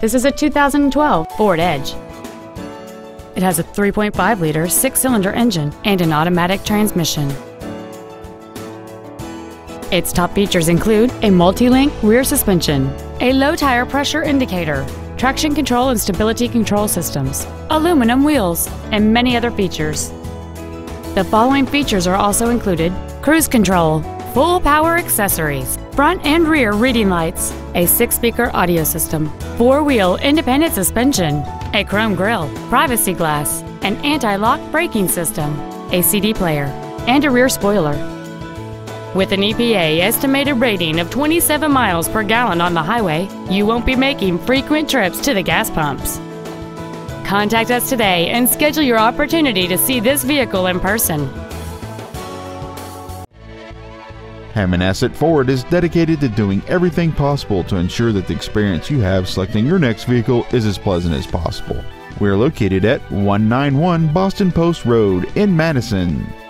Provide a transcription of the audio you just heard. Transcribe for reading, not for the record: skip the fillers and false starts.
This is a 2012 Ford Edge. It has a 3.5-liter six-cylinder engine and an automatic transmission. Its top features include a multi-link rear suspension, a low tire pressure indicator, traction control and stability control systems, aluminum wheels, and many other features. The following features are also included: cruise control, full power accessories, front and rear reading lights, a 6-speaker audio system, 4-wheel independent suspension, a chrome grille, privacy glass, an anti-lock braking system, a CD player, and a rear spoiler. With an EPA estimated rating of 27 miles per gallon on the highway, you won't be making frequent trips to the gas pumps. Contact us today and schedule your opportunity to see this vehicle in person. Hammonasset Ford is dedicated to doing everything possible to ensure that the experience you have selecting your next vehicle is as pleasant as possible. We are located at 191 Boston Post Road in Madison.